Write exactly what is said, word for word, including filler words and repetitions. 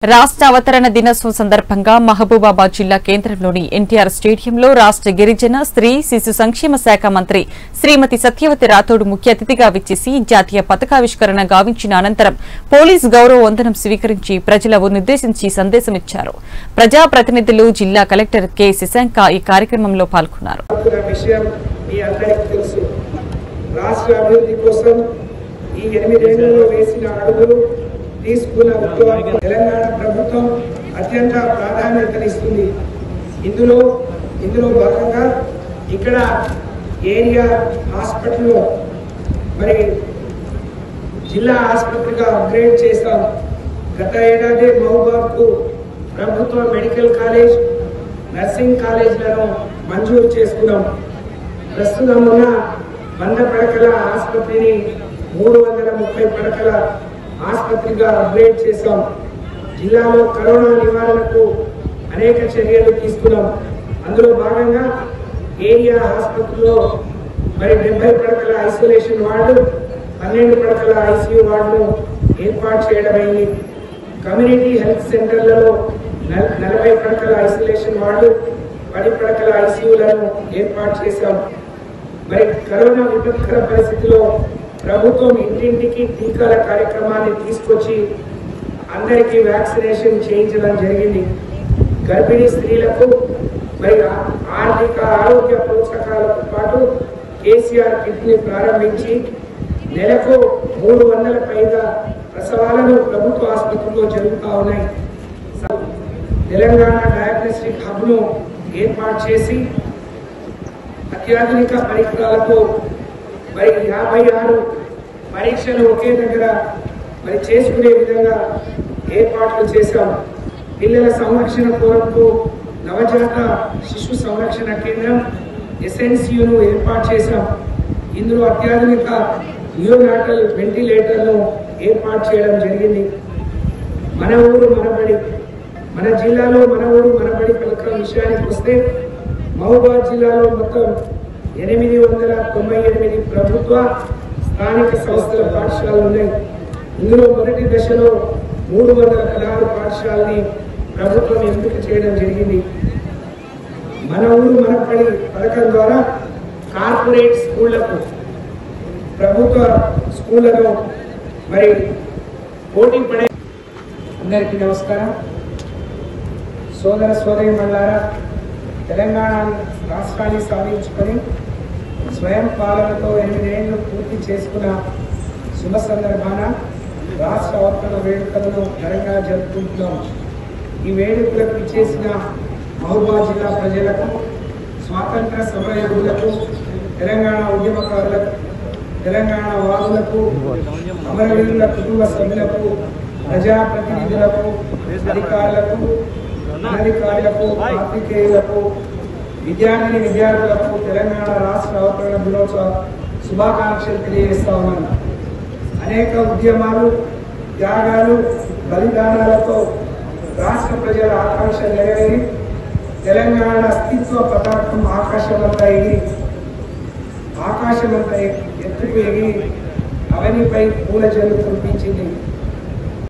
రాష్ట్ర అవతరణ దినోత్సవం సందర్భంగా మహబూబాబాద్ జిల్లా కేంద్రంలోని ఎన్టీఆర్ స్టేడియంలో రాష్ట్ర గిరిజన స్త్రీ శిశు సంక్షేమ శాఖ మంత్రి శ్రీమతి సత్యవతి రాథోడ్ ముఖ్య అతిథిగా విచ్చేసి జాతీయ పతాకావిష్కరణ గావించిన అనంతరం పోలీస్ గౌరవ వందనం స్వీకరించి ప్రజలనుద్దేశించి సందేశమిచ్చారు. ప్రజాప్రతినిధులు, జిల్లా కలెక్టర్ కె శశాంక ఈ కార్యక్రమంలో పాల్గొన్నారు. తెలంగాణ ప్రభుత్వం అత్యంత ప్రాధాన్యతనిస్తుంది. ఇందులో ఇందులో భాగంగా ఇక్కడ ఏరియా హాస్పిటల్లో మరి జిల్లా ఆసుపత్రిగా అప్గ్రేడ్ చేస్తాం. గత ఏడాది మహబూబాబాద్కు ప్రభుత్వ మెడికల్ కాలేజ్, నర్సింగ్ కాలేజీలను మంజూరు చేసుకున్నాం. ప్రస్తుతం ఉన్న వంద పడకల ఆసుపత్రిని మూడు వందల ముప్పై పడకల ఆసుపత్రిగా అప్గ్రేడ్ చేశాం. జిల్లాలో కరోనా నివారణకు అనేక చర్యలు తీసుకున్నాం. అందులో భాగంగా ఏరియా ఆసుపత్రిలో మరి డెబ్బై పడకల ఐసోలేషన్ వార్డు, పన్నెండు పడకల ఐసీయూ వార్డును ఏర్పాటు చేయడమైంది. కమ్యూనిటీ హెల్త్ సెంటర్లలో నలభై పడకల ఐసోలేషన్ వార్డు, పది పడకల ఐసీయూలను ఏర్పాటు చేశాం. మరి కరోనా విపత్కర పరిస్థితిలో ప్రభుత్వం ఇంటింటికి టీకాల కార్యక్రమాన్ని తీసుకొచ్చి అందరికీ వ్యాక్సినేషన్ చేయించడం జరిగింది. గర్భిణీ స్త్రీలకు మరి ఆర్థిక ఆరోగ్య ప్రోత్సాహకాలతో పాటు కేసీఆర్ కిట్ ని ప్రారంభించి నెలకు మూడు వందల పైగా ప్రసవాలను ప్రభుత్వ ఆసుపత్రుల్లో జరుగుతూ ఉన్నాయి. తెలంగాణ డయాగ్నోస్టిక్ హబ్ ను ఏర్పాటు చేసి అత్యాధునిక పరికరాలతో మరి యాభై ఆరు పరీక్షలు ఒకే దగ్గర మరి చేసుకునే విధంగా ఏర్పాట్లు చేశాం. పిల్లల సంరక్షణ కొరకు నవజాత శిశు సంరక్షణ కేంద్రం ఎస్ఎన్సియును ఏర్పాటు చేశాం. ఇందులో అత్యాధునిక న్యూనాటల్ వెంటిలేటర్ను ఏర్పాటు చేయడం జరిగింది. మన ఊరు మనబడి, మన జిల్లాలో మన ఊరు మనబడి పథకం విషయానికి వస్తే మహబూబాబాద్ జిల్లాలో మొత్తం ఎనిమిది వందల తొంభై ఎనిమిది ప్రభుత్వ స్థానిక సంస్థల పాఠశాలలు ఉన్నాయి. ఇందులో మొదటి దశలో మూడు వందల పదహారు పాఠశాలని ప్రభుత్వం ఎంపిక చేయడం జరిగింది. మన ఊరు మనపడి పథకం ద్వారా కార్పొరేట్ స్కూళ్లకు ప్రభుత్వ స్కూళ్లను మరి పోటీ పడే. అందరికీ నమస్కారం. సోదర సోదరి మల్లారా, తెలంగాణ రాష్ట్రాన్ని సాధించుకొని స్వయం పాలనతో ఎనిమిదేళ్లు పూర్తి చేసుకున్న శుభ సందర్భాన రాష్ట్ర అవతరణ వేడుకలను ఘనంగా జరుపుకుంటున్నాం. ఈ వేడుకలకు ఇచ్చేసిన మహబూబాబాద్ జిల్లా ప్రజలకు, స్వాతంత్ర సమరయోధులకు, తెలంగాణ ఉద్యమకారులకు, తెలంగాణ వాదులకు, అమరవీరుల కుటుంబ సభ్యులకు, ప్రజాప్రతినిధులకు, అధికారులకు, అనధికారులకు, పాత్రికేయులకు, విద్యార్థిని విద్యార్థులకు తెలంగాణ రాష్ట్ర అవతరణ దినోత్సవ శుభాకాంక్షలు తెలియజేస్తా ఉన్నాను. అనేక ఉద్యమాలు, త్యాగాలు, బలిదానాలతో రాష్ట్ర ప్రజల ఆకాంక్ష నెరవేరి తెలంగాణ అస్తిత్వ పతాకం ఆకాశమంతా ఎగిరి ఆకాశమంతా ఎత్తుకు ఎగిరి అవనిపై పూల జల్లు కురిపించింది.